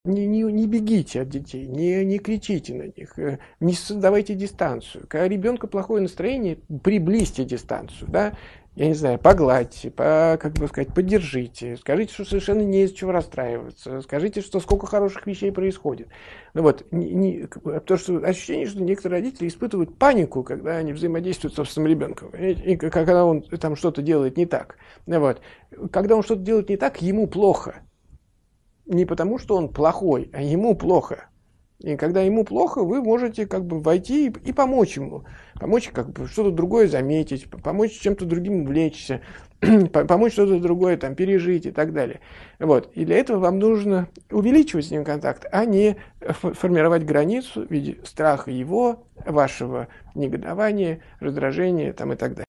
Не бегите от детей, не кричите на них, не создавайте дистанцию. Когда у ребенка плохое настроение, приблизьте дистанцию, да? Я не знаю, погладьте, как бы сказать, поддержите, скажите, что совершенно не из-за чего расстраиваться, скажите, что сколько хороших вещей происходит. Ну вот, потому что ощущение, что некоторые родители испытывают панику, когда они взаимодействуют с собственным ребенком, и когда он там что-то делает не так. Ну вот. Когда он что-то делает не так, ему плохо. Не потому, что он плохой, а ему плохо. И когда ему плохо, вы можете как бы войти и помочь ему. Помочь как бы что-то другое заметить, помочь чем-то другим увлечься, помочь что-то другое там пережить и так далее. Вот. И для этого вам нужно увеличивать с ним контакт, а не формировать границу в виде страха его, вашего негодования, раздражения там, и так далее.